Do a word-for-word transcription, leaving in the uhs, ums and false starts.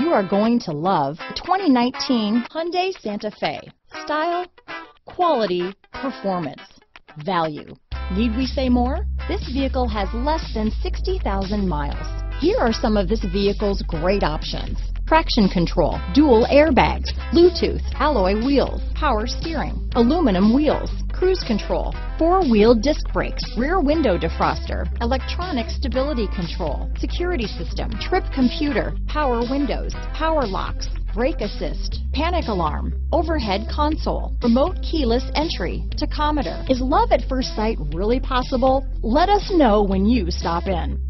you are going to love the twenty nineteen Hyundai Santa Fe. Style, quality, performance, value. Need we say more? This vehicle has less than sixty thousand miles. Here are some of this vehicle's great options: traction control, dual airbags, Bluetooth, alloy wheels, power steering, aluminum wheels, cruise control, four-wheel disc brakes, rear window defroster, electronic stability control, security system, trip computer, power windows, power locks, brake assist, panic alarm, overhead console, remote keyless entry, tachometer. Is love at first sight really possible? Let us know when you stop in.